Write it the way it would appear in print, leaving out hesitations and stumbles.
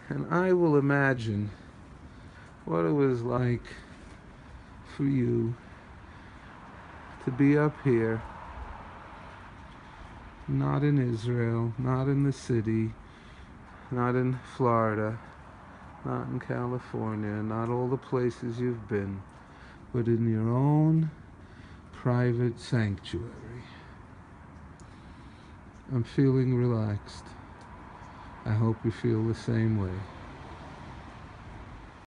And I will imagine what it was like for you to be up here, not in Israel, not in the city, not in Florida, not in California, not all the places you've been, but in your own private sanctuary. I'm feeling relaxed. I hope you feel the same way.